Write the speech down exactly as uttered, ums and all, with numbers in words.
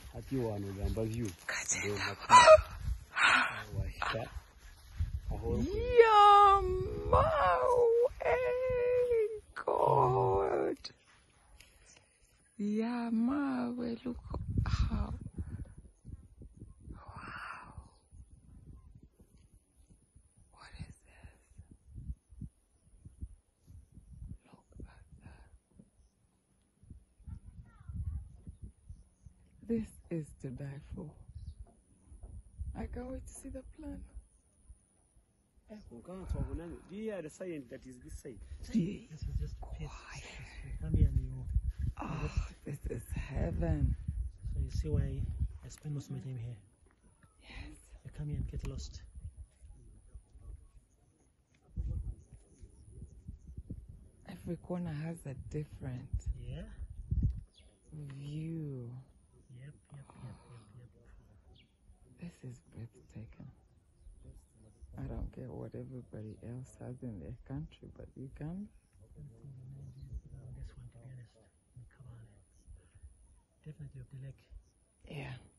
ati wano gamba view Yeah, God. Yeah, ma, we look how. Wow. What is this? Look at that. This is to die for. I can't wait to see the plan. Do you hear the sign that is this side? This is just quiet. Come here and you. Oh, this is heaven. So you see why I spend most of my time here. Yes. I come here and get lost. Every corner has a different yeah view. Yep, yep, yep, yep, yep. This is breathtaking. I don't get what everybody else has in their country, but Uganda. This one, to be honest, come on. Definitely of the lake. Yeah.